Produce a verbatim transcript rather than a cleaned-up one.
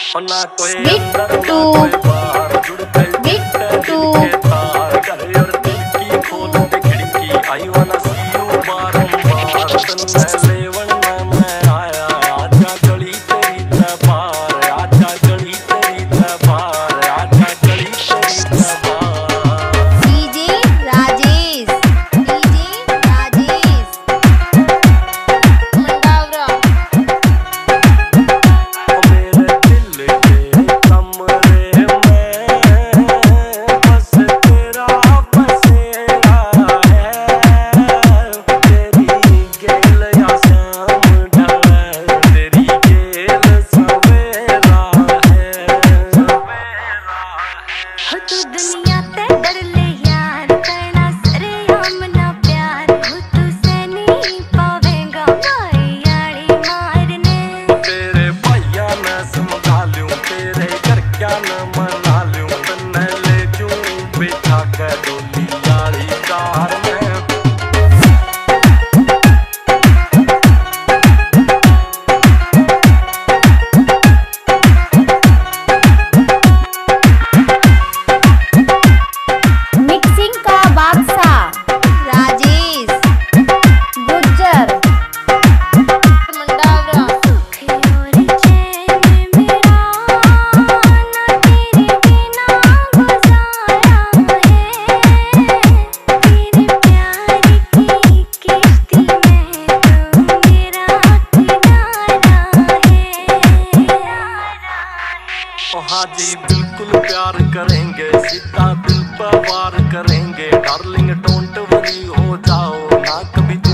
बिट्टू बिट्टू दुनिया ते डर ले यार करना सरे हम ना प्यार हो तू से नहीं पावेगा भाई यारी मारने तेरे भैया ने समझा लूं तेरे घर क्या न मना लूं तन्ने ले जूं बिठा के डोली यारी कार में हाँ जी बिल्कुल प्यार करेंगे सीधा दिल पर वार करेंगे डार्लिंग डोंट वरी हो जाओ ना कभी